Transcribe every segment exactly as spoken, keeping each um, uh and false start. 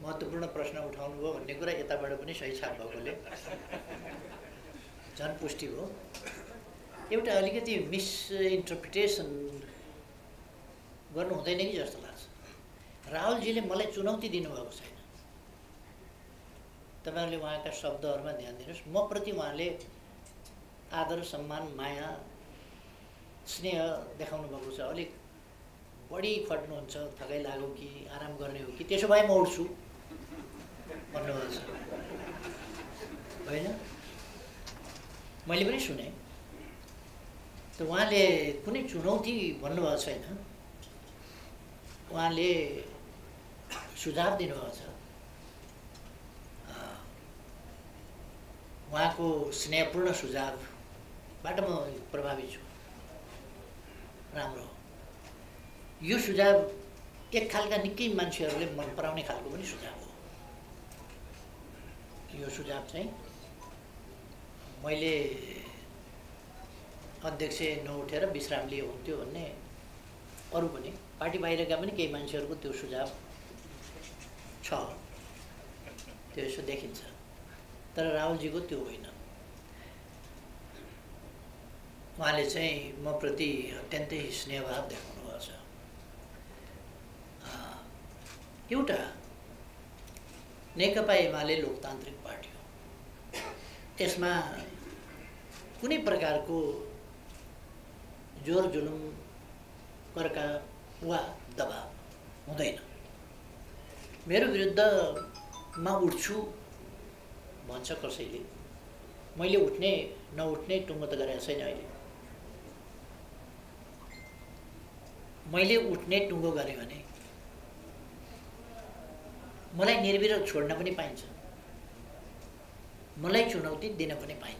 महत्त्वपूर्ण प्रश्न उठाउनु भयो भन्ने कुरा यताबाट पनि सही छाप भएकोले झन् पुष्टि भयो। एउटा अलिकति मिसइन्टरप्रिटेसन गर्नु हुँदैन कि जस्तो लाग्छ। राहुलजीले मलाई चुनौती दिनुभएको छैन। तपाईहरुले उहाँका शब्दहरुमा ध्यान दिनुस्। म प्रति उहाँले आदर, सम्मान, माया, स्नेह देखाउनु भएको छ। अलिक बढी खट्नुहुन्छ, थकाइ लाग्यो कि आराम गर्ने हो कि त्यसो भए म उठ्छु भन्नुभएको छ हैन? मैले पनि सुने। त उहाँले कुनै चुनौती भन्नुभएको छैन। उहाँले सुझाव दिनुभएको छ। उहाँको स्नेहपूर्ण सुझावबाट म प्रभावित छु। राम्रो हो। यो सुझाव एक खालका निकै मान्छेहरूले मन पराउने खालको पनि सुझाव हो। यो सुझाव चाहिँ मैले अध्यक्ष नउठेर विश्राम लिए हुन्थ्यो भन्ने अरू पनि पार्टी बाहिरका पनि केही मान्छेहरूको त्यो सुझाव छ, त्यो यसो देखिन्छ। तर राहुलजीको त्यो होइन। उहाँले चाहिँ म प्रति अत्यन्तै स्नेहभाव देखाउनु भएको छ। एउटा नेकपा एमाले लोकतान्त्रिक पार्टी हो। यसमा कुनै प्रकारको जोर जुलुम, कर्का वा दबाव हुँदैन। मेरो विरुद्धमा उठ्छु भन्छ कसैले, मैले उठ्ने नउठ्ने टुङ्गो त गरेको छैन अहिले। मैले उठ्ने टुङ्गो गरेँ भने मलाई निर्विरोध छोड्न पनि पाइन्छ, मलाई चुनौती दिन पनि पाइन्छ।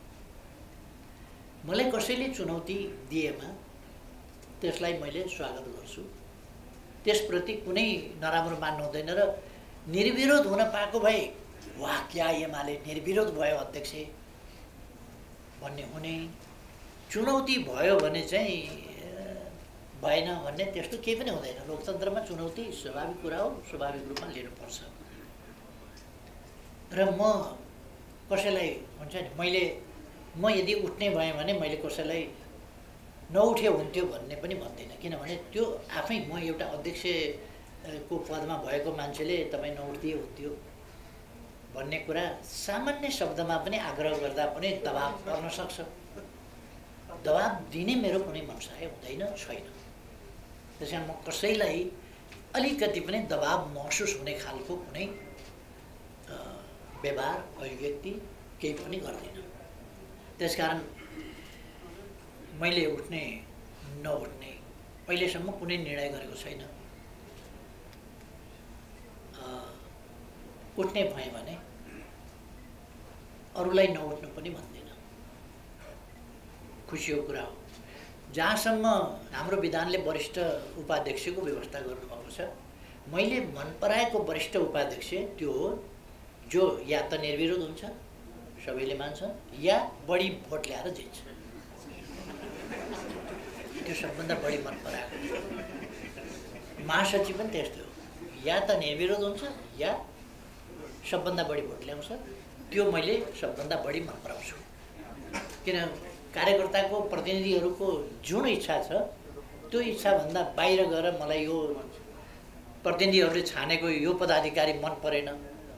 मलाई कसैले चुनौती दिएमा त्यसलाई मैले स्वागत गर्छु। त्यसप्रति कुनै नराम्रो मान्नु हुँदैन र निर्विरोध हुन पाएको भए वाह क्या एमाले निर्विरोध भयो अध्यक्ष भन्ने हुने। चुनौती भयो भने चाहिँ भएन भन्ने त्यस्तो केही पनि हुँदैन। लोकतन्त्रमा चुनौती स्वाभाविक कुरा हो, स्वाभाविक रूपमा लिनुपर्छ। र म कसैलाई हुन्छ नि, मैले म यदि उठ्ने भएँ भने मैले कसैलाई नउठे हुन्थ्यो भन्ने पनि भन्दैन। किनभने त्यो आफै म एउटा अध्यक्षको पदमा भएको मान्छेले तपाईँ नउठ्दिए हुन्थ्यो भन्ने कुरा सामान्य शब्दमा पनि आग्रह गर्दा पनि दबाब पर्न सक्छ। दबाब दिने मेरो कुनै मनसाय हुँदैन, छैन। त्यसैले म कसैलाई अलिकति पनि दबाब महसुस हुने खालको कुनै व्यवहार, अभिव्यक्ति केही पनि गर्दिनँ। त्यसकारण मैले उठ्ने नउठ्ने अहिलेसम्म कुनै निर्णय गरेको छैन। उठ्ने भएँ भने अरूलाई नउठ्नु पनि भन्दिनँ। खुसीको कुरा हो। जहाँसम्म हाम्रो विधानले वरिष्ठ उपाध्यक्षको व्यवस्था गर्नुभएको छ, मैले मन पराएको वरिष्ठ उपाध्यक्ष त्यो हो जो या त निर्विरोध हुन्छ, सबैले मान्छन्, या बढी भोट ल्याएर जित्छ। त्यो सबभन्दा बढी मन पराएको। महासचिव पनि त्यस्तो हो, या त निर्विरोध हुन्छ या सबभन्दा बढी भोट ल्याउँछ। त्यो मैले सबभन्दा बढी मन पराउँछु। किन कार्यकर्ताको प्रतिनिधिहरूको जुन इच्छा छ त्यो इच्छाभन्दा बाहिर गएर मलाई यो प्रतिनिधिहरूले छानेको यो पदाधिकारी मन परेन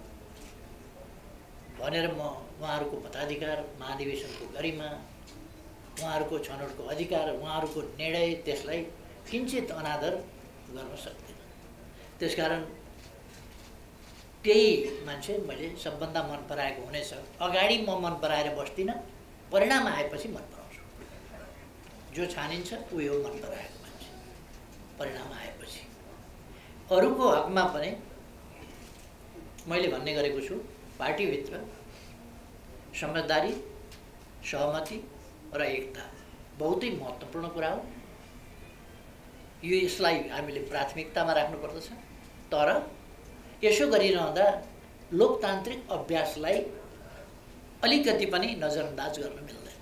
भनेर म उहाँहरूको मताधिकार, महाधिवेशनको गरिमा, उहाँहरूको छनौटको अधिकार, उहाँहरूको निर्णय त्यसलाई किञ्चित अनादर गर्न सक्दिनँ। त्यसकारण त्यही मान्छे मैले सबभन्दा मन पराएको हुनेछ। अगाडि म मन पराएर बस्दिनँ, परिणाम आएपछि मन पराउँछु। जो छानिन्छ उही हो मन पराएको मान्छे, परिणाम आएपछि। अरूको हकमा पनि मैले भन्ने गरेको छु, पार्टीभित्र समझदारी, सहमति र एकता बहुतै महत्त्वपूर्ण कुरा हो। यो यसलाई हामीले प्राथमिकतामा राख्नुपर्दछ। तर यसो गरिरहँदा लोकतान्त्रिक अभ्यासलाई अलिकति पनि नजरअन्दाज गर्न मिल्दैन।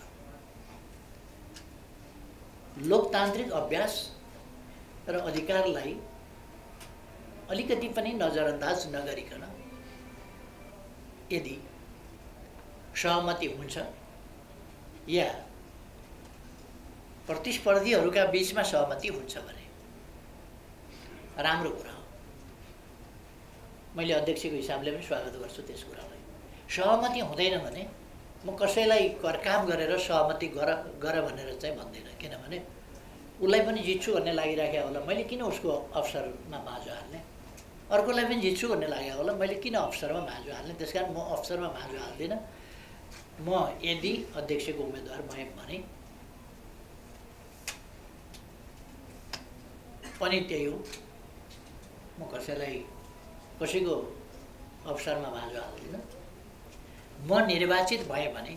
लोकतान्त्रिक अभ्यास र अधिकारलाई अलिकति पनि नजरअन्दाज नगरिकन यदि सहमति हुन्छ या प्रतिस्पर्धीहरूका बीचमा सहमति हुन्छ भने राम्रो कुरा हो। मैले अध्यक्षको हिसाबले पनि स्वागत गर्छु त्यस कुरालाई। सहमति हुँदैन भने म कसैलाई काम गरेर सहमति गर गर भनेर चाहिँ भन्दिनँ, किनभने उसलाई पनि जित्छु भन्ने लागिराखेको होला, मैले किन उसको अवसरमा माजो हाल्ने, अर्कोलाई पनि जित्छु भन्ने लागेको होला, मैले किन अवसरमा माजो हाल्ने। त्यसकारण म अवसरमा माजो हाल्दिनँ। म यदि अध्यक्षको उम्मेदवार भएँ भने पनि त्यही हो, म कसैलाई कसैको अवसरमा माजो हाल्दिनँ। म निर्वाचित भएँ भने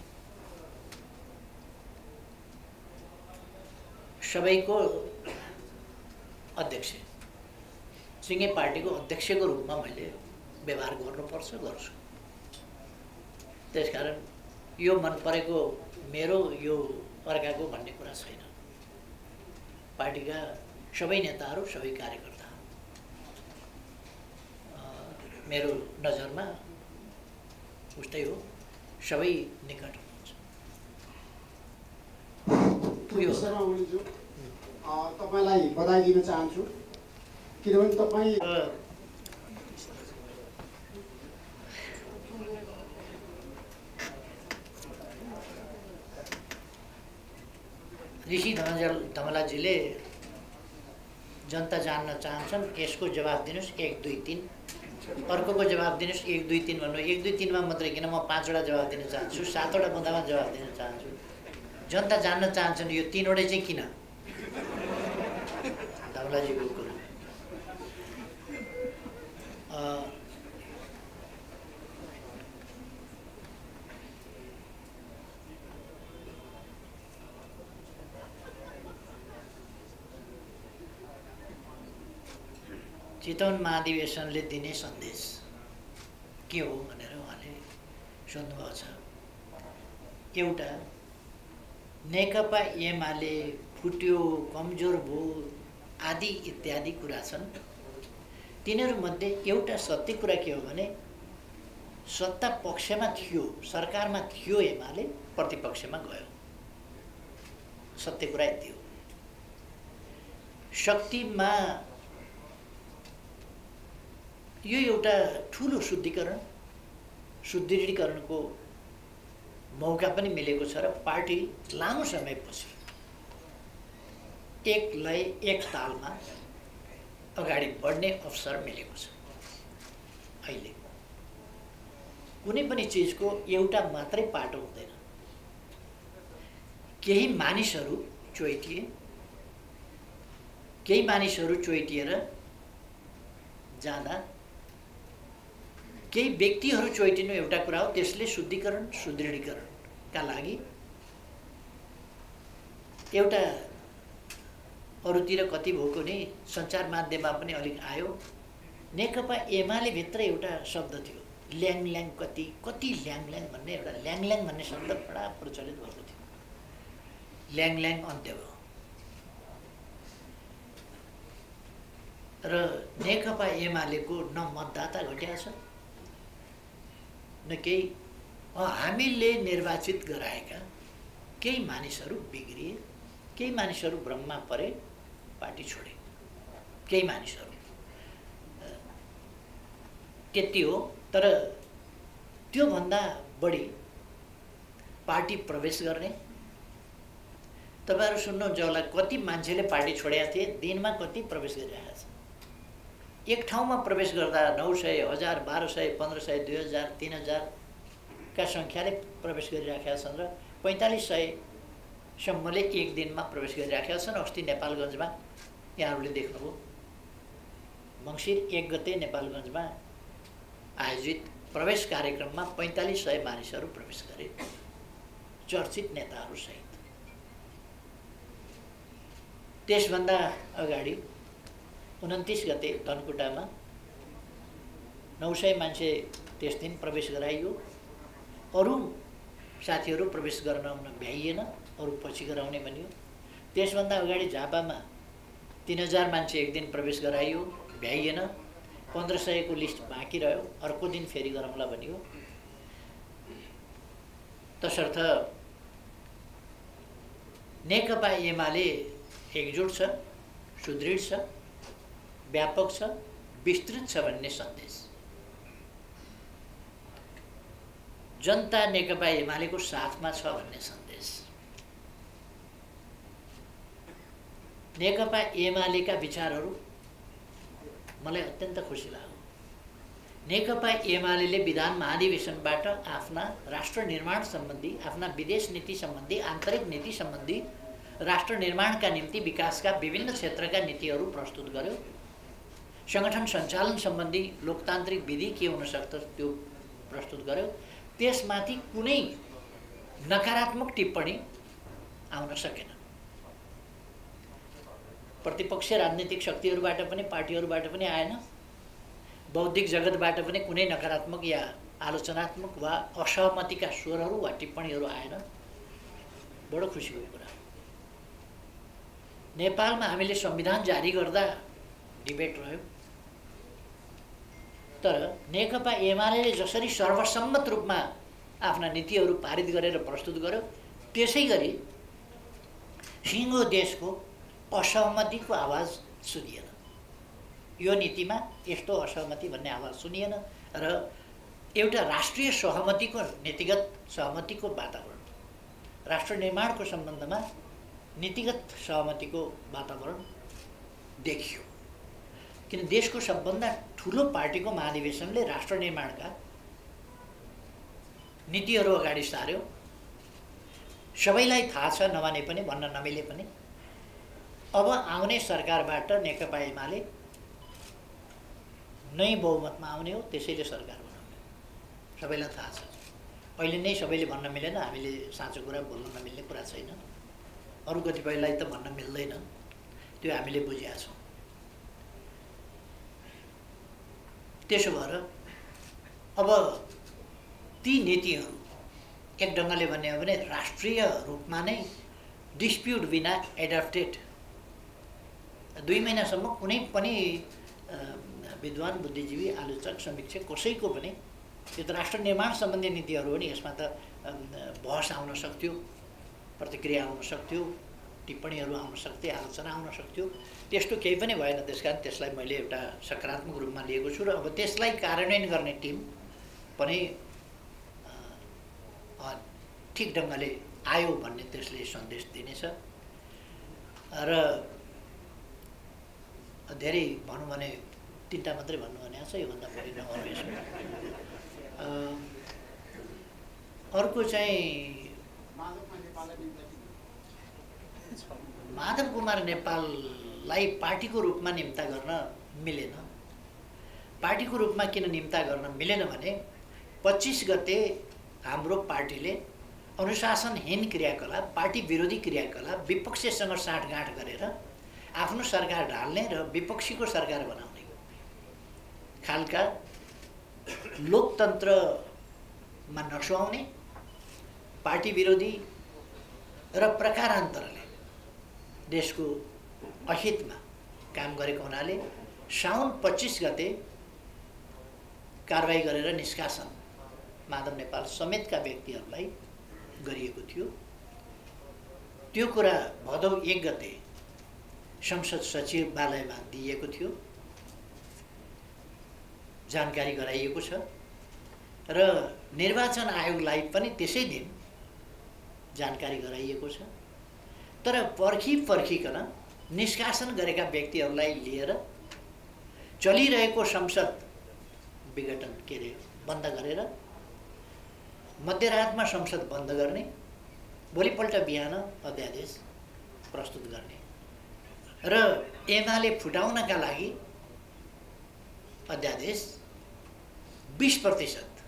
सबैको अध्यक्ष सिंगे पार्टीको अध्यक्षको रूपमा मैले व्यवहार गर्नुपर्छ, गर्छु। त्यसकारण यो मन परेको मेरो, यो अर्काको भन्ने कुरा छैन। पार्टीका सबै नेताहरू, सबै कार्यकर्ता मेरो नजरमा उस्तै हो, सबै निकट हुनुहुन्छ। तपाईलाई बधाई दिन चाहन्छु, किनभने तपाईँ ऋषि धमला धमलाजीले जनता जान्न चाहन्छन्, यसको जवाब दिनुहोस् एक दुई तिन, अर्कोको जवाब दिनुहोस् एक दुई तिन भन्नु। एक दुई तिनमा मात्रै किन, म पाँचवटा जवाब दिन चाहन्छु, सातवटा बुँदामा जवाब दिन चाहन्छु। जनता जान्न चाहन्छन्, यो तिनवटै चाहिँ किन? धमलाजीको कुरा चितवन महाधिवेशनले दिने सन्देश के हो भनेर उहाँले सोध्नुभएको छ। एउटा, नेकपा एमाले फुट्यो, कमजोर भयो आदि इत्यादि कुरा छन्। तिनीहरूमध्ये एउटा सत्य कुरा के हो भने सत्ता पक्षमा थियो, सरकारमा थियो एमाले, प्रतिपक्षमा गयो। सत्य कुरा यति हो। शक्तिमा यो एउटा ठुलो शुद्धिकरण सुदृढीकरणको मौका पनि मिलेको छ र पार्टी लामो समयपछि एक लय एक तालमा अगाडि बढ्ने अवसर मिलेको छ। अहिले कुनै पनि चिजको एउटा मात्रै पाटो हुँदैन। केही मानिसहरू चोइटिए, केही मानिसहरू चोइटिएर जाँदा केही व्यक्तिहरू चोइटिनु एउटा कुरा हो। त्यसले शुद्धिकरण सुदृढीकरणका लागि एउटा अरूतिर कति भएको नि सञ्चार माध्यममा पनि अलिक आयो। नेकपा एमाले भित्र एउटा शब्द थियो ल्याङ ल्याङ, कति कति ल्याङ ल्याङ भन्ने एउटा ल्याङ ल्याङ भन्ने शब्द बडा प्रचलित भएको थियो। ल्याङ ल्याङ अन्त्य भयो र नेकपा एमालेको न मतदाता घट्या छ न केही। हामीले निर्वाचित गराएका केही मानिसहरू बिग्रिए, केही मानिसहरू भ्रममा परे, पार्टी छोडे, केही मानिसहरू त्यति हो। तर त्योभन्दा बढी पार्टी प्रवेश गर्ने, तपाईँहरू सुन्नुहुन्छ होला कति मान्छेले पार्टी छोडेका थिए, दिनमा कति प्रवेश गरिरहेका छन्। एक ठाउँमा प्रवेश गर्दा नौ सय, हजार, बाह्र सय, पन्ध्र सय, दुई हजार, तिन हजारका सङ्ख्याले प्रवेश गरिराखेका छन् र पैँतालिस सयसम्मले एक दिनमा प्रवेश गरिराखेका छन्। अस्ति नेपालगञ्जमा यहाँहरूले देख्नुभयो, मङ्सिर एक गते नेपालगञ्जमा आयोजित प्रवेश कार्यक्रममा पैँतालिस सय मानिसहरू प्रवेश गरे, चर्चित नेताहरूसहित। त्यसभन्दा अगाडि उन्तिस गते धनकुटामा नौ सय मान्छे त्यस दिन प्रवेश गराइयो। अरू साथीहरू प्रवेश गराउन भ्याइएन, अरू पछि गराउने भनियो। त्यसभन्दा अगाडि झापामा तीन हजार मान्छे एक दिन प्रवेश गराइयो, भ्याइएन। पन्ध्र सयको लिस्ट बाँकी रह्यो, अर्को दिन फेरि गरौँला भनियो। तसर्थ नेकपा एमाले एकजुट छ, सुदृढ छ, व्यापक छ, विस्तृत छ भन्ने सन्देश। जनता नेकपा एमालेको साथमा छ भन्ने सन्देश। नेकपा एमालेका विचारहरू मलाई अत्यन्त खुसी लाग्यो। नेकपा एमाले विधान महाधिवेशनबाट आफ्ना राष्ट्र निर्माण सम्बन्धी, आफ्ना विदेश नीति सम्बन्धी, आन्तरिक नीति सम्बन्धी, राष्ट्र निर्माणका निम्ति विकासका विभिन्न क्षेत्रका नीतिहरू प्रस्तुत गर्यो। संगठन सञ्चालन सम्बन्धी लोकतान्त्रिक विधि के हुन सक्छ त्यो प्रस्तुत गर्यो। त्यसमाथि कुनै नकारात्मक टिप्पणी आउन सकेन। प्रतिपक्षीय राजनीतिक शक्तिहरूबाट पनि, पार्टीहरूबाट पनि आएन। बौद्धिक जगतबाट पनि कुनै नकारात्मक या आलोचनात्मक वा असहमतिका स्वरहरू वा टिप्पणीहरू आएन। बडो खुसीको कुरा। नेपालमा हामीले संविधान जारी गर्दा डिबेट रह्यो, तर नेकपा एमाले जसरी सर्वसम्मत रूपमा आफ्ना नीतिहरू पारित गरेर प्रस्तुत गर्यो, त्यसै गरी सिङ्गो देशको असहमतिको आवाज सुनिएन। यो नीतिमा यस्तो असहमति भन्ने आवाज सुनिएन र एउटा राष्ट्रिय सहमतिको, नीतिगत सहमतिको वातावरण, राष्ट्र निर्माणको सम्बन्धमा नीतिगत सहमतिको वातावरण देखियो। किन देशको सबभन्दा ठुलो पार्टीको महाधिवेशनले राष्ट्र निर्माणका नीतिहरू अगाडि सार्यो। सबैलाई थाहा छ, नमाने पनि, भन्न नमिले पनि, अब आउने सरकारबाट नेकपा एमाले नै बहुमतमा आउने हो, त्यसैले सरकार बनाउने। सबैलाई थाहा छ। अहिले नै सबैले भन्न मिलेन, हामीले साँचो कुरा बोल्न नमिल्ने कुरा छैन। अरू कतिपयलाई त भन्न मिल्दैन, त्यो हामीले बुझेका छौँ। त्यसो भएर अब ती नीतिहरू एक ढङ्गले भन्ने हो भने राष्ट्रिय रूपमा नै डिस्प्युट बिना एडप्टेड। दुई महिनासम्म कुनै पनि विद्वान, बुद्धिजीवी, आलोचक, समीक्षक कसैको पनि यो त राष्ट्र निर्माण सम्बन्धी नीतिहरू हो नि, यसमा त बहस आउन सक्थ्यो, प्रतिक्रिया आउन सक्थ्यो, टिप्पणीहरू आउन सक्थे, आलोचना आउन सक्थ्यो। त्यस्तो केही पनि भएन। त्यसकारण त्यसलाई मैले एउटा सकारात्मक रूपमा लिएको छु र अब त्यसलाई कार्यान्वयन गर्ने टिम पनि ठिक ढङ्गले आयो भन्ने त्यसले सन्देश दिनेछ। र धेरै भनौँ भने तिनवटा मात्रै भन्नु भनेको छ, योभन्दा बढी नगरौँ यसमा। अर्को चाहिँ माधव कुमार नेपाललाई पार्टीको रूपमा निम्ता गर्न मिलेन। पार्टीको रूपमा किन निम्ता गर्न मिलेन भने पच्चिस गते हाम्रो पार्टीले अनुशासनहीन क्रियाकलाप, पार्टी विरोधी क्रियाकलाप, विपक्षसँग साँठगाँठ गरेर आफ्नो सरकार ढाल्ने र विपक्षीको सरकार बनाउने खालका लोकतन्त्रमा नसुहाउने, पार्टी विरोधी र प्रकारान्तरले देशको अहितमा काम गरेको हुनाले साउन पच्चिस गते कारबाही गरेर निष्कासन माधव नेपाल समेतका व्यक्तिहरूलाई गरिएको थियो। त्यो कुरा भदौ एक गते संसद सचिवालयमा दिइएको थियो, जानकारी गराइएको छ र निर्वाचन आयोगलाई पनि त्यसै दिन जानकारी गराइएको छ। तर पर्खी पर्खिकन निष्कासन गरेका व्यक्तिहरूलाई लिएर चलिरहेको संसद विघटन के अरे बन्द गरेर मध्यरातमा संसद बन्द गर्ने, भोलिपल्ट बिहान अध्यादेश प्रस्तुत गर्ने र एमाले फुटाउनका लागि अध्यादेश बीस प्रतिशत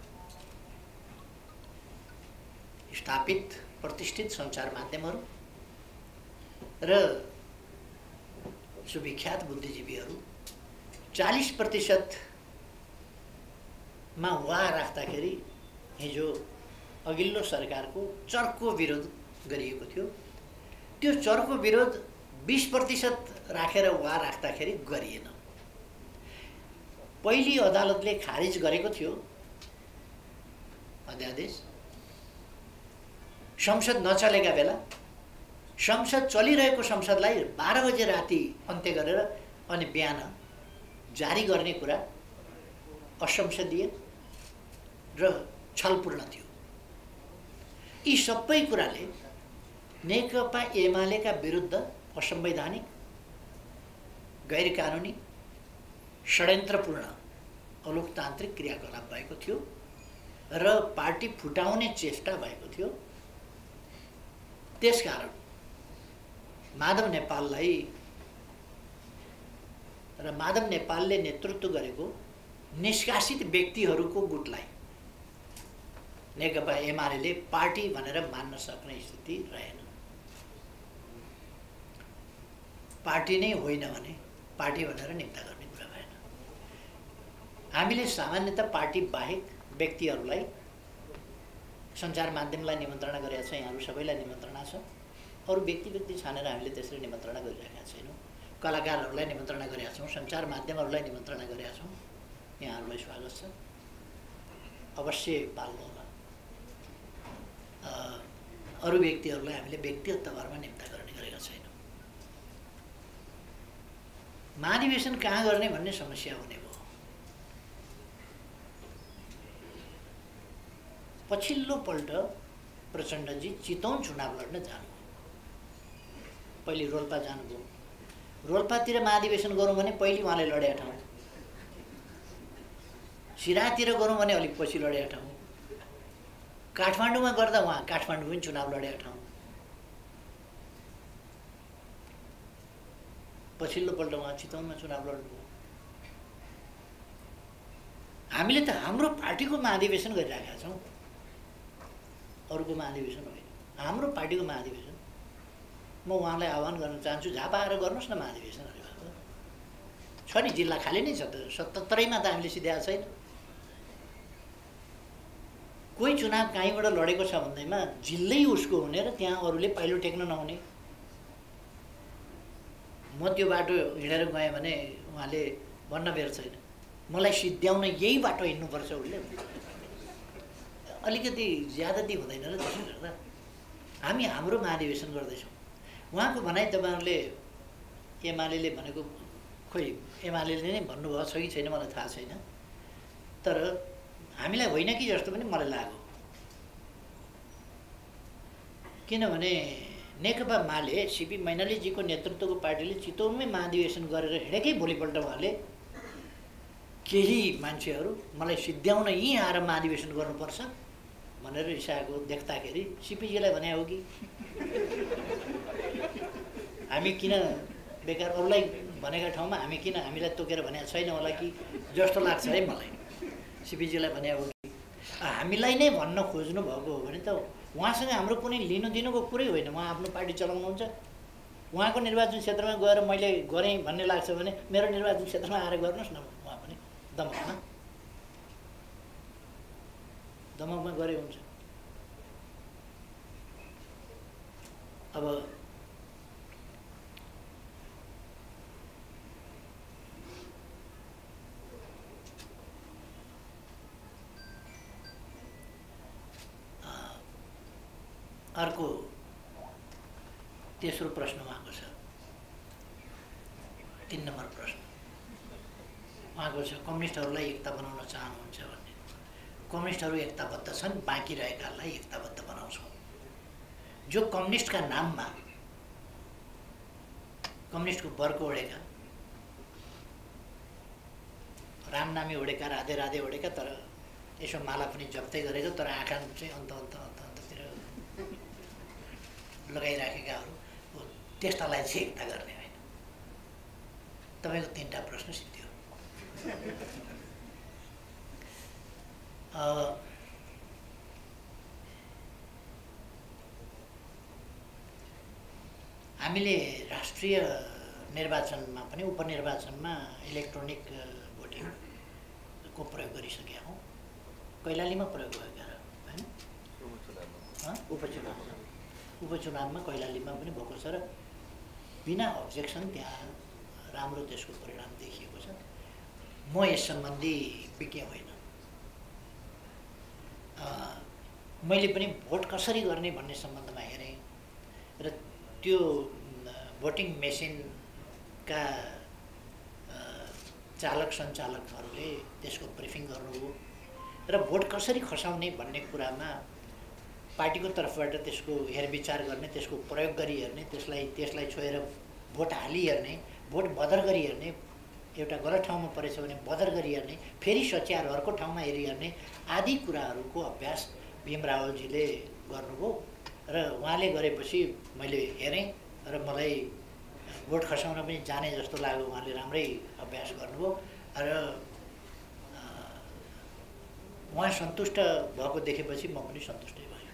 स्थापित प्रतिष्ठित सञ्चार माध्यमहरू र सुविख्यात बुद्धिजीवीहरू चालीस प्रतिशतमा वा राख्दाखेरि हिजो अघिल्लो सरकारको चर्को विरोध गरिएको थियो। त्यो चर्को विरोध बीस प्रतिशत राखेर वा राख्दाखेरि गरिएन। पहिले अदालतले खारिज गरेको थियो अध्यादेश। संसद नचलेका बेला संसद चलिरहेको संसदलाई बाह्र बजे राति अन्त्य गरेर अनि बिहान जारी गर्ने कुरा असंसदीय र छलपूर्ण थियो। यी सबै कुराले नेकपा एमालेका विरुद्ध असंवैधानिक, गैर कानुनी, षड्यन्त्रपूर्ण अलोकतान्त्रिक क्रियाकलाप भएको थियो र पार्टी फुटाउने चेष्टा भएको थियो। त्यसकारण माधव नेपाललाई र माधव नेपालले नेतृत्व गरेको निष्कासित व्यक्तिहरूको गुटलाई नेकपा एमाले पार्टी भनेर मान्न सक्ने स्थिति रहेन। पार्टी नै होइन भने पार्टी भनेर निम्ता गर्ने कुरा भएन। हामीले सामान्यतः पार्टी बाहेक व्यक्तिहरूलाई सञ्चार माध्यमलाई निमन्त्रणा गरेका छौँ, यहाँहरू सबैलाई निमन्त्रणा छ। अरू व्यक्ति व्यक्ति छानेर हामीले त्यसरी निमन्त्रणा गरिरहेका छैनौँ। कलाकारहरूलाई निमन्त्रणा गरेका छौँ, सञ्चार माध्यमहरूलाई निमन्त्रणा गरेका छौँ। यहाँहरूलाई स्वागत छ, अवश्य पाल्नु होला। अरू व्यक्तिहरूलाई हामीले व्यक्तिगत तवरमा निम्ता गर्ने गरेका छैनौँ। महाधिवेशन कहाँ गर्ने भन्ने समस्या हुने भयो। पछिल्लोपल्ट प्रचण्डजी चितवन चुनाव लड्न जानुभयो। पहिले रोल्पा जानुभयो। रोल्पातिर महाधिवेशन गरौँ भने पहिले उहाँले लडेका ठाउँ, सिराहातिर गरौँ भने अलिक पछि लडेका ठाउँ, काठमाडौँमा गर्दा उहाँ काठमाडौँ पनि चुनाव लडेका ठाउँ। पछिल्लोपल्ट उहाँ चितवनमा चुनाव लड्नुभयो। हामीले त हाम्रो पार्टीको महाधिवेशन गरिरहेका छौँ, अरूको महाधिवेशन होइन, हाम्रो पार्टीको महाधिवेशन। म उहाँलाई आह्वान गर्न चाहन्छु, झापा आएर गर्नुहोस् न महाधिवेशन। छ नि, जिल्ला खाली नै छ त, सतहत्तरैमा त हामीले सिध्याएको छैन। कोही चुनाव कहीँबाट लडेको छ भन्दैमा जिल्लै उसको हुने र त्यहाँ अरूले पाइलो टेक्न नहुने। म त्यो बाटो हिँडेर गएँ भने उहाँले भन्न बेर छैन, मलाई सिद्ध्याउन यही बाटो हिँड्नुपर्छ उसले। अलिकति ज्यादती हुँदैन र त्यसो गर्दा हामी हाम्रो महाधिवेशन गर्दैछौँ। उहाँको भनाइ तपाईँहरूले एमाले भनेको, खोइ एमाले नै भन्नुभयो छ कि छैन मलाई थाहा छैन, तर हामीलाई होइन कि जस्तो पनि मलाई लाग्यो। किनभने नेकपा माले सिपी मैनालीजीको नेतृत्वको पार्टीले चितवनमै महाधिवेशन गरेर हिँडेकै भोलिपल्ट उहाँले केही मान्छेहरू मलाई सिद्ध्याउन यहीँ आएर महाधिवेशन गर्नुपर्छ भनेर रिसाएको देख्दाखेरि सिपीजीलाई भने हो कि हामी किन बेकार अरूलाई भनेका ठाउँमा हामी किन हामीलाई तोकेर भनेको छैन होला कि जस्तो लाग्छ है मलाई। सिपीजीलाई भने हो कि हामीलाई नै भन्न खोज्नु भएको हो भने त उहाँसँग हाम्रो कुनै लिनु दिनुको कुरै होइन। उहाँ आफ्नो पार्टी चलाउनुहुन्छ, उहाँको निर्वाचन क्षेत्रमा गएर मैले गरेँ भन्ने लाग्छ भने मेरो निर्वाचन क्षेत्रमा आएर गर्नुहोस् न। उहाँ पनि दमकमा दमकमा गरे हुन्छ। अब अर्को तेस्रो प्रश्न उहाँको छ, तीन नम्बर प्रश्न उहाँको छ, कम्युनिस्टहरूलाई एकता बनाउन चाहनुहुन्छ भन्ने। कम्युनिस्टहरू एकताबद्ध छन्, बाँकी रहेकालाई एकताबद्ध बनाउँछौँ। जो कम्युनिस्टका नाममा कम्युनिस्टको बर्को ओढेका, रामनामी ओढेका, राधे राधे ओढेका, तर यसो माला पनि जप्तै गरेको, तर आँखा चाहिँ अन्त अन्त अन्त अन्ततिर लगाइराखेकाहरू, त्यस्तालाई चाहिँ एकता गर्ने होइन। तपाईँको तिनवटा प्रश्न सिद्धियो। हामीले राष्ट्रिय निर्वाचनमा पनि उपनिर्वाचनमा इलेक्ट्रोनिक भोटिङको प्रयोग गरिसकेका हौँ। कैलालीमा प्रयोग भएका होइन, उपचुनाव उपचुनावमा कैलालीमा पनि भएको छ र बिना अब्जेक्सन त्यहाँ राम्रो त्यसको परिणाम देखिएको छ। म यस सम्बन्धी विज्ञ होइन। मैले पनि भोट कसरी गर्ने भन्ने सम्बन्धमा हेरेँ र त्यो भोटिङ मेसिनका चालक सञ्चालकहरूले त्यसको ब्रिफिङ गर्नुभयो र भोट कसरी खसाउने भन्ने कुरामा पार्टीको तर्फबाट त्यसको हेरविचार गर्ने, त्यसको प्रयोग गरी हेर्ने, त्यसलाई त्यसलाई छोएर भोट हाली हेर्ने, भोट बदर गरी हेर्ने, एउटा गलत ठाउँमा परेछ भने बदर गरी हेर्ने, फेरि सच्याएर अर्को ठाउँमा हेरी हेर्ने आदि कुराहरूको अभ्यास भीम रावलजीले गर्नुभयो र उहाँले गरेपछि मैले हेरेँ र मलाई भोट खसाउन पनि जाने जस्तो लाग्यो। उहाँले राम्रै अभ्यास गर्नुभयो र उहाँ सन्तुष्ट भएको देखेपछि म पनि सन्तुष्टै भएँ।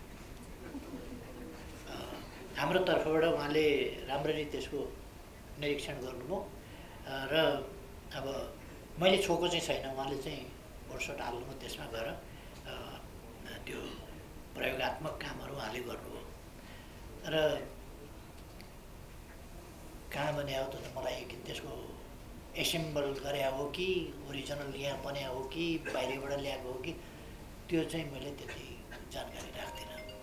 हाम्रो तर्फबाट उहाँले राम्ररी त्यसको निरीक्षण गर्नुभयो र अब मैले छोएको चाहिँ छैन, उहाँले चाहिँ भोटसोट हाल्नुभयो, त्यसमा गएर त्यो प्रयोगात्मक कामहरू उहाँले गर्नुभयो र कहाँ बने हो त मलाई त्यसको एसेम्बल गरे हो कि ओरिजिनल यहाँ बने हो कि बाहिरबाट ल्याएको हो कि त्यो चाहिँ मैले त्यति जानकारी राख्दिनँ।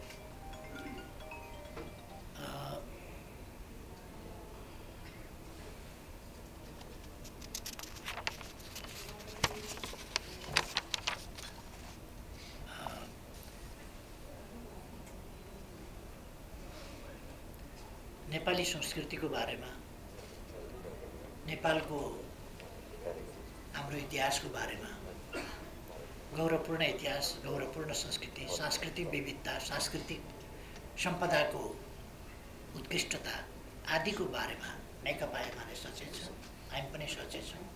नेपाली संस्कृतिको बारेमा, नेपालको हाम्रो इतिहासको बारेमा, गौरवपूर्ण इतिहास, गौरवपूर्ण संस्कृति, सांस्कृतिक विविधता, सांस्कृतिक सम्पदाको उत्कृष्टता आदिको बारेमा नेकपा एमाले सचेत छ, हामी पनि सचेत छौँ।